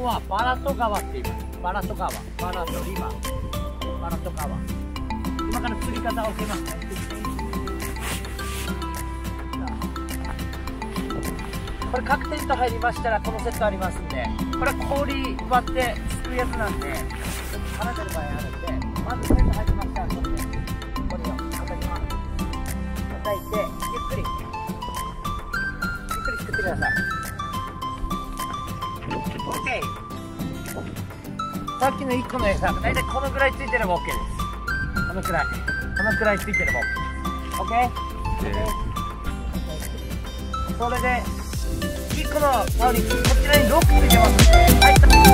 こはバラト川って言います。バラト川、バラトリバー、バラト川。今から釣り方を教えますね。これ各テント入りましたらこのセットありますんで、これ氷割ってすくうやつなんで離せる場合あるんで、まずテント入りましたらこれでこれを叩きます。叩いてゆっくりすくってください。 OK。 さっきの1個の餌、だいたいこのぐらいついてれば OK です。このくらいついてれば OK。 それで1個のタオル、こちらにロックついてますので、はい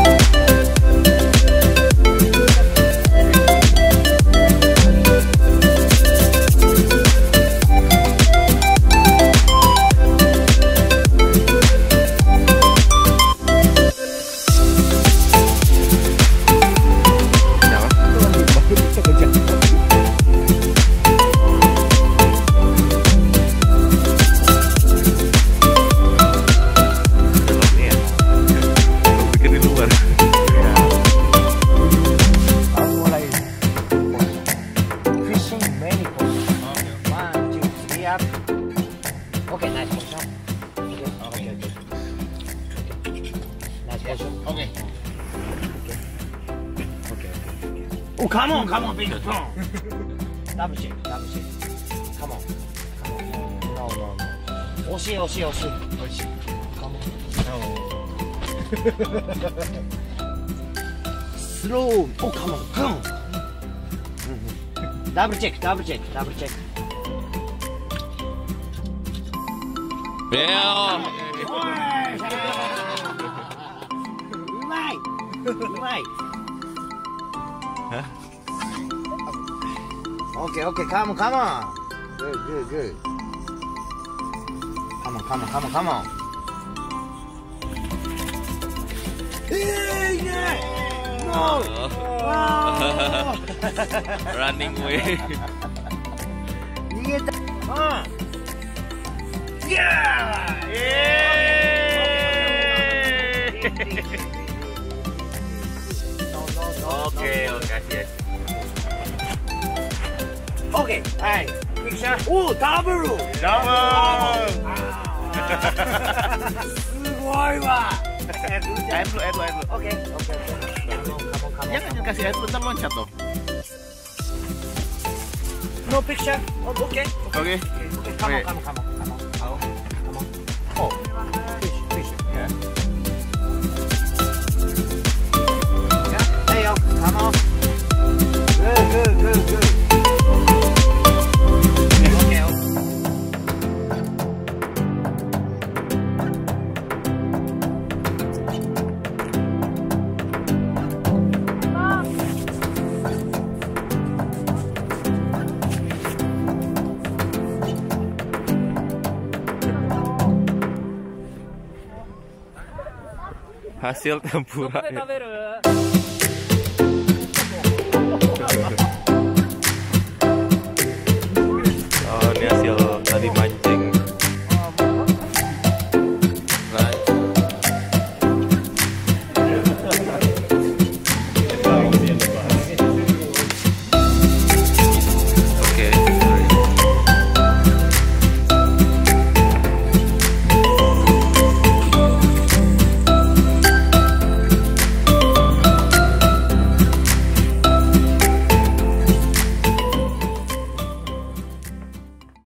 。Oh, come on, big strong. Double shake. Come on. No. 惜しい。Come on. No. Slow. Oh, come on. Double check. Yeah. うまい。Okay, come on. Good. Come on. Hey, no. Running away. 逃げた。 Okay. Okay, alright. Picture. Oh, double. すごいわ。 Air dulu. Okay. Jangan kasih air dulu, ntar loncat loh. No picture. Oh, okay. Oke. Come on. Oh, fish. Yeah. Hey, come on. Good. Okay. Hasil tempura. 食べる？